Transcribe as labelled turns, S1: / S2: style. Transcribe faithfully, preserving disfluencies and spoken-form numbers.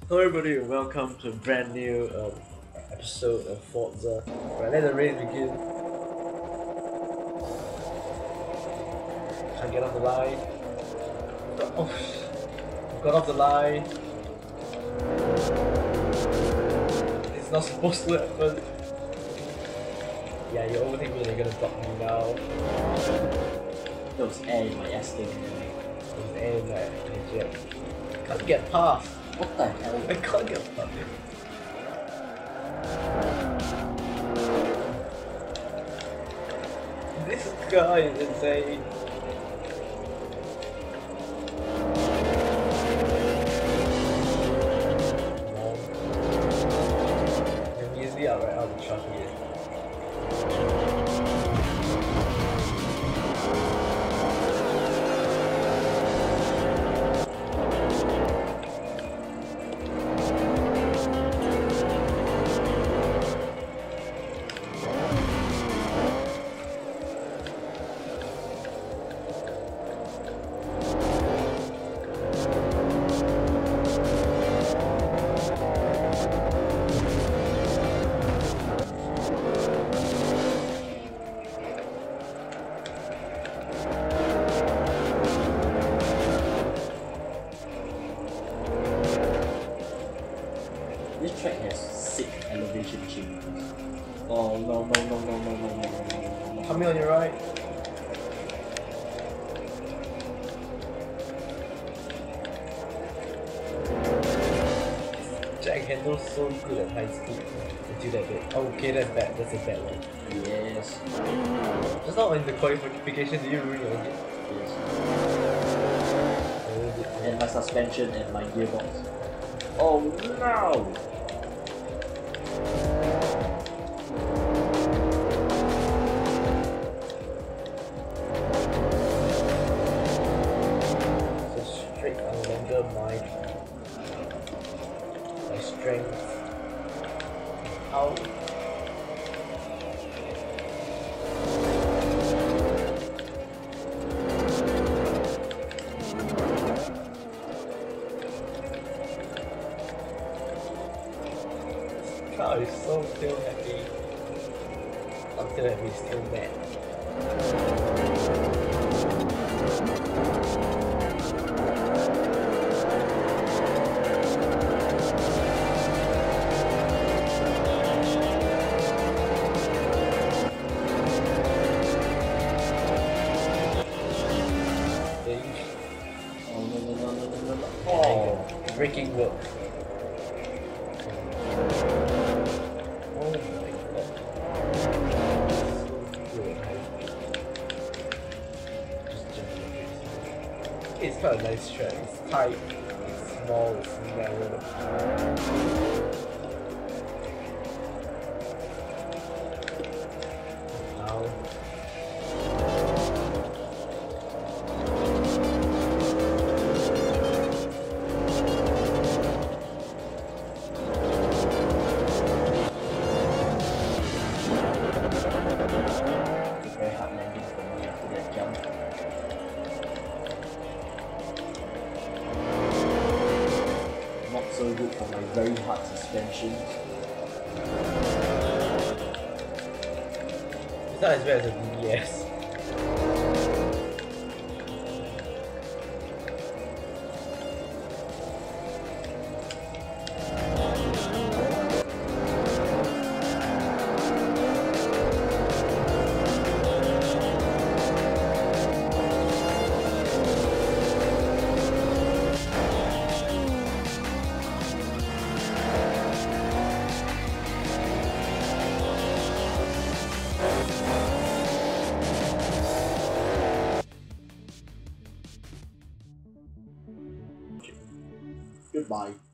S1: Hello everybody and welcome to a brand new um, episode of Forza. Right, let the race begin. Try to get off the line. Oh, sh- got off the line. It's not supposed to happen. Yeah, you overtake me and you're gonna block me now.
S2: There was air in my ass thing.
S1: There's air in my jet. Can't get past.
S2: What the hell?
S1: I can't get past it. This guy is insane. I'm easily out right out of the traffic.
S2: This track has sick elevation changes. Oh no no no no no no no no no no.
S1: Coming on your right. Jack handles so good at high speed until that bit. Oh, okay, that's bad. That's a bad one.
S2: Yes.
S1: Just now in the qualification, did you ruin your engine?
S2: Yes.
S1: A little bit.
S2: And my suspension and my gearbox. Oh no!
S1: So straight no longer my my strength. Ow. Car is so still happy. I'm still happy, still mad.
S2: Oh no no no no no no.
S1: Oh,
S2: Oh.
S1: breaking work. Oh my god. So good. Just jump in it. It's quite a nice track. It's tight, it's small, it's narrow. Now.
S2: It's a very hard landing for me after that jump. Not so good for my very hard suspension.
S1: It's not as bad as a D B S.
S2: Goodbye.